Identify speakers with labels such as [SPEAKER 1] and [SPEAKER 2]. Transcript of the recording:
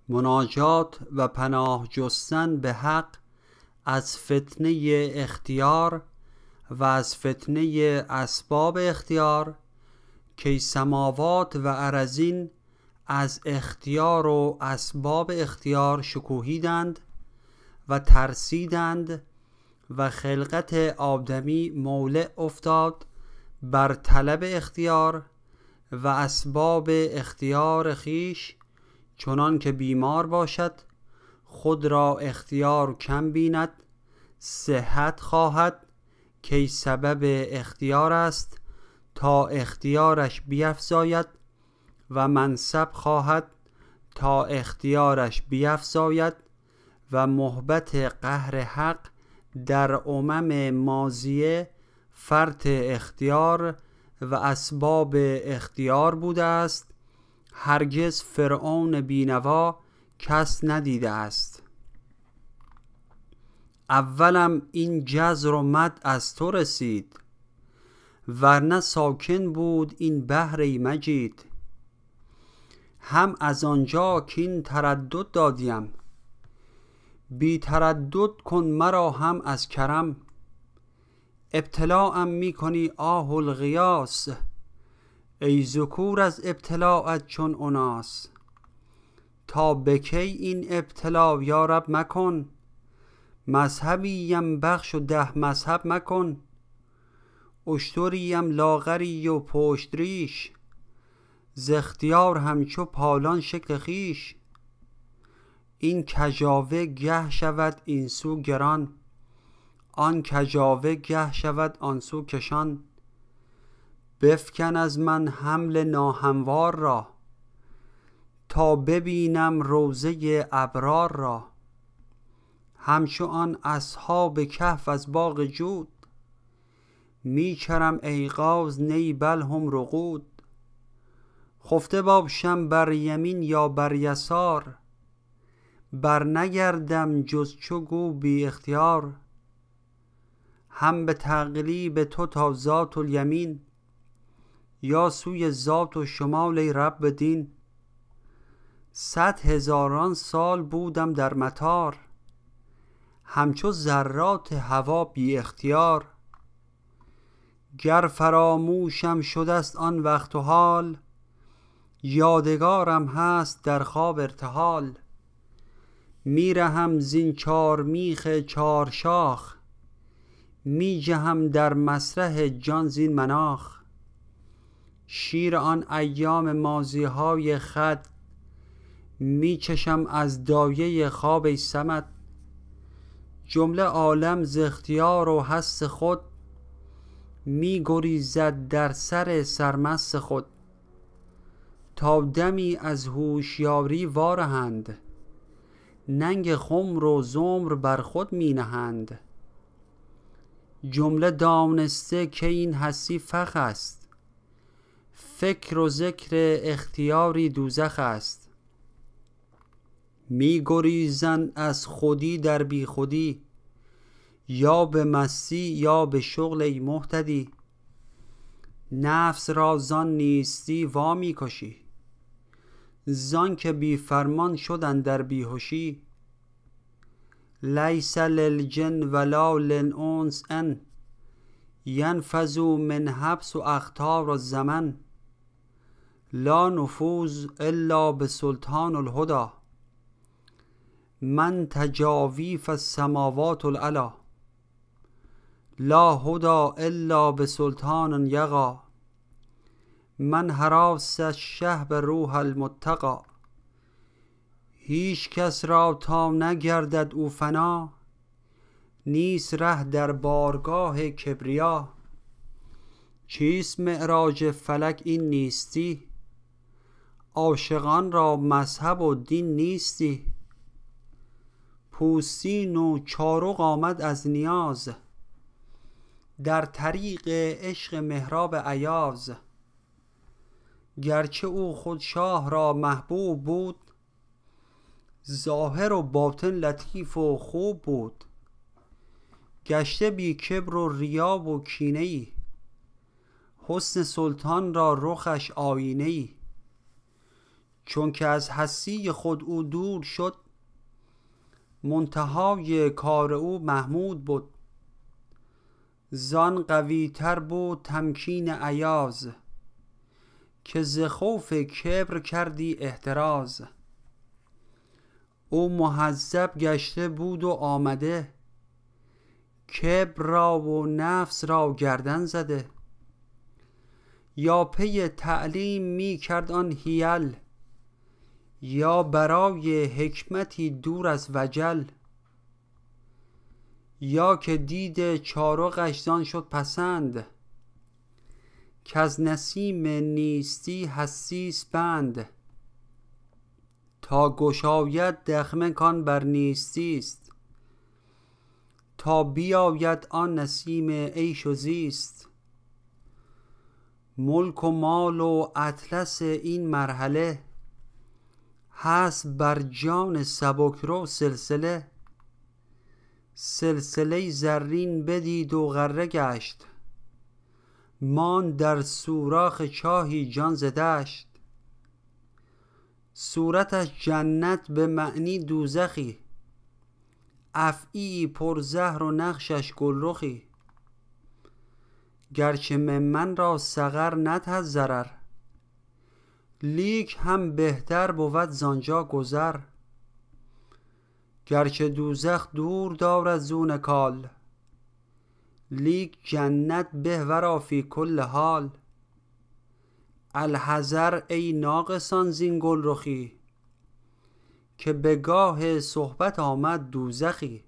[SPEAKER 1] مناجات و پناه جستن به حق از فتنه اختیار و از فتنه اسباب اختیار، که سماوات و ارضین از اختیار و اسباب اختیار شکوهیدند و ترسیدند و خلقت آدمی مولع افتاد بر طلب اختیار و اسباب اختیار خیش، چنان که بیمار باشد خود را اختیار کم بیند، صحت خواهد که سبب اختیار است تا اختیارش بیفزاید، و منصب خواهد تا اختیارش بیفزاید، و محبت قهر حق در امم ماضیه فرط اختیار و اسباب اختیار بوده است، هرگز فرعون بینوا کس ندیده است. اولم این جزر و مد از تو رسید، ورنه ساکن بود این بحر مجید. هم از آنجا که این تردد دادیم، بی تردد کن مرا هم از کرم. ابتلاعم می کنی آه الغیاث، ای ذکور از ابتلاعت چون اناس. تا بکی این ابتلا یا رب مکن، مذهبیم بخش و 10 مذهب مکن. اشتریم لاغری و پشت ریش، ز اختیار همچو پالان شکل خیش. این کجاوه گه شود این سو گران، آن کجاوه گه شود آن سو کشان. بفکن از من حمل ناهموار را، تا ببینم روضه ابرار را. همچو آن اصحاب کهف از باغ جود، می چرم ایقاظ نی بل هم رقود. خفته باشم بر یمین یا بر یسار، بر نگردم جز چو گو بی اختیار. هم به تقلیب تو تا ذات الیمین، یا سوی ذات و شمال ای رب دین. 100,000 سال بودم در مطار، همچو ذرات هوا بی اختیار. گر فراموشم شدست آن وقت و حال، یادگارم هست در خواب ارتحال. می رهم زین 4 میخ 4 شاخ، می جهم در مسرح جان زین مناخ. شیر آن ایام ماضی های خود، می چشم از دایه خواب ای صمد. جمله عالم ز اختیار و هست خود، می گریزد در سر سرمست خود. تا دمی از هوشیاری وارهند، ننگ خمر و زمر بر خود می نهند. جمله دانسته که این هستی فخ است، فکر و ذکر اختیاری دوزخ است. می گریزند از خودی در بی خودی، یا به مستی یا به شغل ای مهتدی. نفس را زان نیستی وا می کشی، زان که بی فرمان شدن در بیهوشی. لیس للجن ولا للانس ان، ینفذوا من حبس و اخطار الزمن. لا نفوذ الا بسلطان الهدى، من تجاوی فالسماوات العلی. لا هدى الا بسلطان یغی، من هراس الشهب روح المتقی. هیچ کس را تا نگردد او فنا، نیست ره در بارگاه کبریا. چیست معراج فلک این نیستی، عاشقان را مذهب و دین نیستی. پوستین و چارق آمد از نیاز، در طریق عشق مهراب ایاز. گرچه او خود شاه را محبوب بود، ظاهر و باطن لطیف و خوب بود. گشته بی کبر و ریا و کینه ای، حسن سلطان را رخش آینه ای. چون که از هستی خود او دور شد، منتهای کار او محمود بود. زان قوی تر بود تمکین ایاز، که ز خوف کبر کردی احتراز. او مهذب گشته بود و آمده، کبر را و نفس را گردن زده. یا پی تعلیم می کرد آن حیل، یا برای حکمتی دور از وجل. یا که دید چارقش زان شد پسند، کز نسیم نیستی هستیست بند. تا گشاید دخمه کان بر نیستیست، تا بیاید آن نسیم عیش و زیست. ملک و مال و اطلس این مرحله، هست بر جان سبکرو سلسله. سلسله زرین بدید و غره گشت، ماند در سوراخ چاهی جان ز دشت. صورتش جنت به معنی دوزخی، افعی پر زهر و نقشش گلرخی. گرچه ممن را سقر ندهد ضرر، لیک هم بهتر بود زانجا گذر. گرچه دوزخ دور دارد زو نکال، لیک جنت به ورا فی کل حال. الحذر ای ناقصان زین گلرخی، که به گاه صحبت آمد دوزخی.